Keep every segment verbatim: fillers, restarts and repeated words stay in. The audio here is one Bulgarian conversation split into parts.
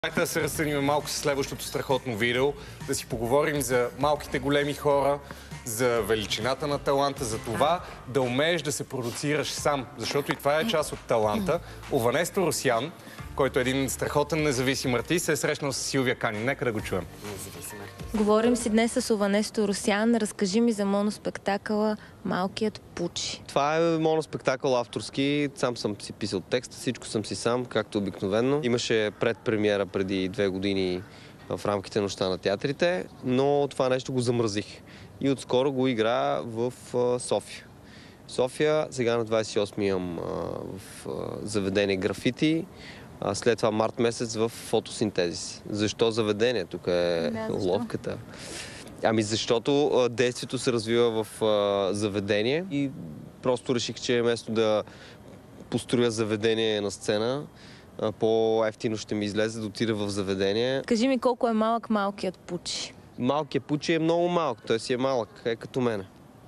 Дайте да се разсъдим малко с следващото страхотно видео, да си поговорим за малките големи хора, за величината на таланта, за това да умееш да се продуцираш сам, защото и това е част от таланта. Ованесто Русян, който е един страхотен независим артист, се е срещнал с Силвия Канин. Нека да го чуем. Говорим си днес с Ованесто Русян. Разкажи ми за моноспектакъла "Малкият Пучи". Това е моноспектакъл авторски. Сам съм си писал текста, всичко съм си сам, както обикновено. Имаше предпремиера преди две години в рамките на Нощта на театрите, но това нещо го замразих. И отскоро го игра в София. София, сега на двадесет и осми имам в заведение Графити, а след това март месец в Фотосинтезис. Защо заведение? Тук е да, уловката. Ами защото действието се развива в а, заведение и просто реших, че е вместо да построя заведение на сцена, по-ефтино ще ми излезе да отида в заведение. Кажи ми колко е малък Малкият Пучи. Малкият Пучи е много малък, той си е малък, е като мене.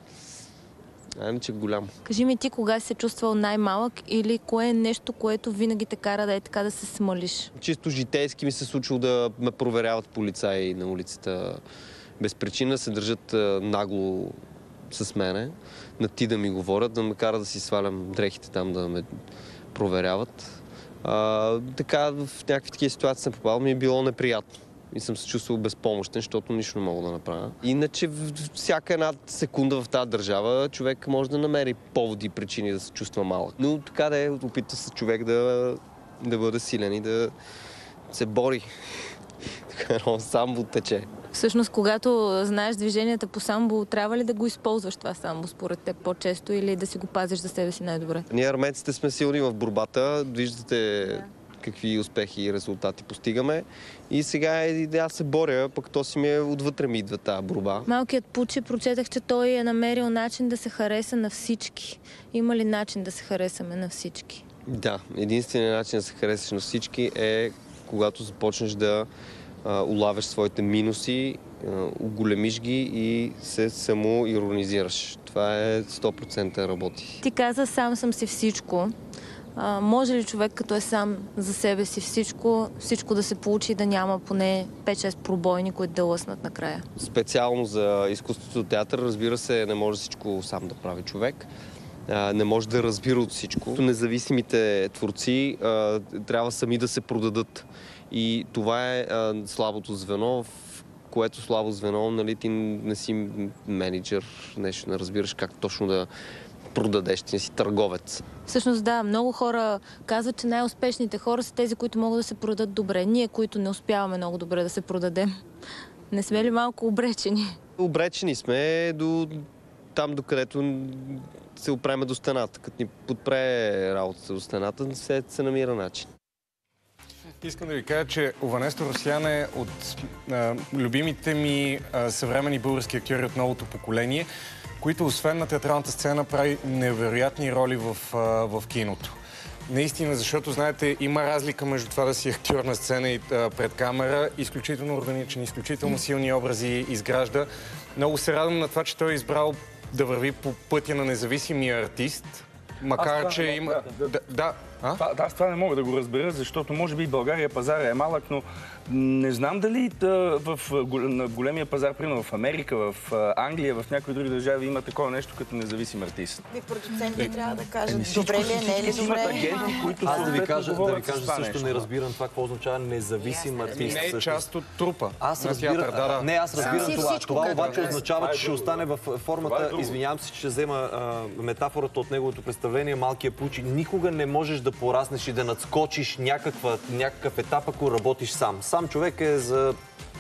Ами, че голям. Кажи ми ти кога си се чувствал най-малък или кое е нещо, което винаги те кара да е така да се смалиш? Чисто житейски ми се случило да ме проверяват полицаи на улицата. Без причина се държат нагло с мене, на ти да ми говорят, да ме карат да си свалям дрехите там, да ме проверяват. А, така в някакви такива ситуации съм попал, ми е било неприятно. И съм се чувствал безпомощен, защото нищо не мога да направя. Иначе всяка една секунда в тази държава човек може да намери поводи и причини да се чувства малък. Но така да е, опитва се човек да, да бъде силен и да се бори. Така самбо тече. Всъщност, когато знаеш движенията по самбо, трябва ли да го използваш това самбо според теб по-често или да си го пазиш за себе си най-добре? Ние арменците сме силни в борбата. Виждате да. какви успехи и резултати постигаме. И сега е, аз се боря, пък то си ми е отвътре ми идва тази борба. Малкият Пучи, прочетах, че той е намерил начин да се хареса на всички. Има ли начин да се харесаме на всички? Да, единственият начин да се харесаш на всички е когато започнеш да а, улавяш своите минуси, а, оголемиш ги и се само иронизираш. Това е сто процента работи. Ти каза, сам съм си всичко. А, може ли човек, като е сам за себе си всичко, всичко да се получи и да няма поне пет-шест пробойни, които да лъснат накрая? Специално за изкуството театър, разбира се, не може всичко сам да прави човек. А, не може да разбира от всичко. Независимите творци а, трябва сами да се продадат. И това е а, слабото звено, в което слабо звено, нали, ти не си менеджер, нещо не разбираш как точно да продадеш, ти не си търговец. Всъщност да, много хора казват, че най-успешните хора са тези, които могат да се продадат добре. Ние, които не успяваме много добре да се продадем, не сме ли малко обречени? Обречени сме до там, докъдето се опреме до стената. Като ни подпре работата до стената, се, се намира начин. Искам да ви кажа, че Ованесто Русян е от а, любимите ми а, съвременни български актьори от новото поколение, които освен на театралната сцена прави невероятни роли в, а, в киното. Наистина, защото, знаете, има разлика между това да си актьор на сцена и а, пред камера. Изключително органичен, изключително силни образи изгражда. Много се радвам на това, че той е избрал да върви по пътя на независимия артист. Макар, че има... Да, да, да. А? Това, аз това не мога да го разбера, защото може би България пазара е малък, но не знам дали да, в на големия пазар, примерно в Америка, в Англия, в някои други държави има такова нещо като независим артист. И продуцентите трябва да кажат добре ли е, не е ли добре. Агенти, които аз да ви кажа, да ви кажа също нещо. Не разбирам това, какво означава независим артист. Не е част от трупа. Аз разбирам, театър, да, да. Не, аз разбирам това. Това обаче е. означава, че ще остане в формата, извинявам се, че ще взема а, метафората от неговото представление, Малкия Пучи. Никога не можеш да пораснеш и да надскочиш някаква, някакъв етап, ако работиш сам. Сам човек е за...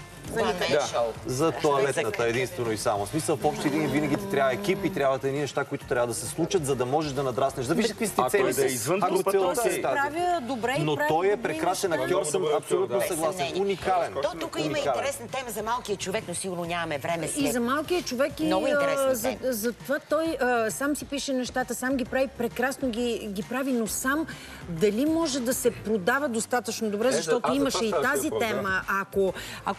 Да. За тоалетната единствено и само. В смисъл, в общи линии винаги ти трябва екип и трябва да едни неща, които трябва да се случат, за да можеш да надраснеш. Да виждаш какви си цели. Да извън групата, той се справя добре и но прави той е добри прекрасен неща. актьор, съм абсолютно съгласен. Уникален. То тук има интересна тема за малкия човек, но сигурно нямаме време след. И за малкия човек и много интересна за, за това той а, сам си пише нещата, сам ги прави, прекрасно ги, ги прави, но сам дали може да се продава достатъчно добре, защото е, имаше и тази тема. Ако, ако има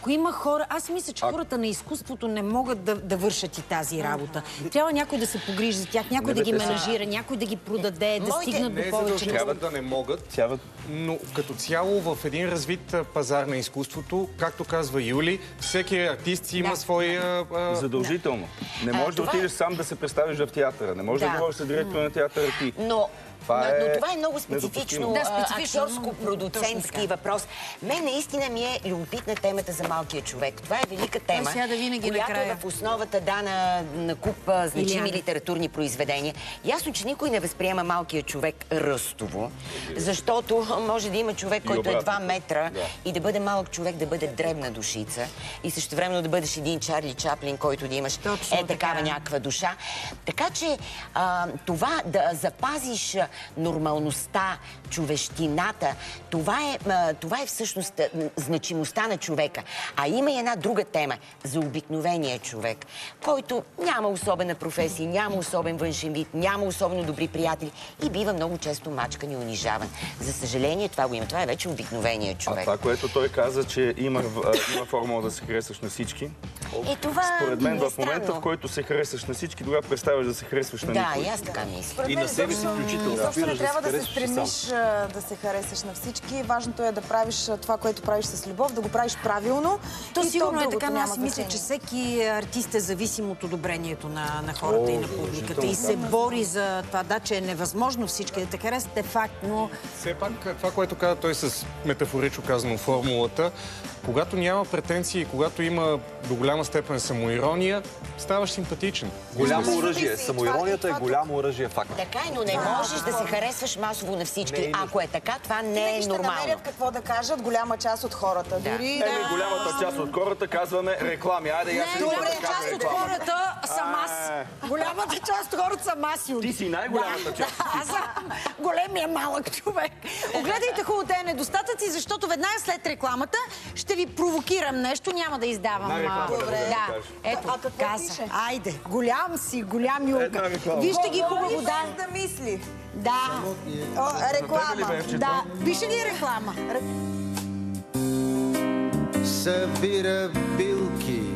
хора, аз мисля, че А... хората на изкуството не могат да, да вършат и тази работа. Трябва някой да се погрижи за тях, някой не, да ги менажира, някой да ги продаде, да Моите... стигнат не до повече. Трябва да не могат, Трябва... но като цяло в един развит пазар на изкуството, както казва Юли, всеки артист има Да. своя... А... Задължително. Не можеш А, да това... отидеш сам да се представиш в театъра. Не можеш да, Да. да говориш с директора на театъра ти. Но, Това но, е но това е много специфично, Да, а, специфично, актерско-продуцентски въпрос. Мен наистина ми е любопитна темата за малкия човек. Това е велика тема, сяда винаги която накрая. е в основата дана на куп а, значими Илияна. литературни произведения. Ясно, че никой не възприема малкия човек ръстово, защото може да има човек, И който е обратно. два метра Да. и да бъде малък човек, да бъде дребна душица и същевременно да бъдеш един Чарли Чаплин, който да имаш Точно е такава така. някаква душа. Така че а, това да запазиш нормалността, човещината, това е, а, това е всъщност а, значимостта на човека. А има и една друга тема за обикновения човек, който няма особена професия, няма особен външен вид, няма особено добри приятели и бива много често мачкан и унижаван. За съжаление, това го има. Това е вече обикновения А човек. това, което той каза, че има, а, има формула да се харесваш на всички. И това Според мен, е в момента, странно. в който се харесваш на всички, тогава представяш да се харесваш на Да, никой. и аз така мисля. И на себе си включително. Изобщо не Разбираш, трябва да се харесваш и стремиш сам. а, да се харесаш на всички. Важното е да правиш а, това, което правиш с любов, да го правиш правилно. То и сигурно е другото така, но няма аз мисля, че значение. всеки артист е зависим от одобрението на, на хората О, и на публиката. задължително, И се да. бори за това, да, че е невъзможно всички да те харесат, е факт, но... Все пак това, което каза той с метафорично казано формулата, когато няма претенции, когато има до голяма степен самоирония, ставаш симпатичен. Голямо оръжие. зависи. Самоиронията е Това- голямо оръжие, факт. Така е, но не можеш да се харесваш масово на всички. Ако е така, това не Винаги е ще нормално. намерят какво да кажат голяма част от хората. Да. Дори Еми, голямата част от хората казваме реклами. Айде, я се Добре, да кажа част от реклама. хората съм аз. Голямата част от хората съм аз, Юли. Ти си най-голямата част. Да, аз съм големия малък човек. Огледайте хубаво тези недостатъци, защото веднага след рекламата ще ви провокирам нещо, няма да издавам. Една реклама а, да бъде, да Да, кажеш. ето, А какво каза. пише? Айде, голям си, голям Юлка. Една реклама. Вижте ги хубаво, Говори да. без да мисли. Да. О, реклама. Да. Пише ли реклама? Събира билки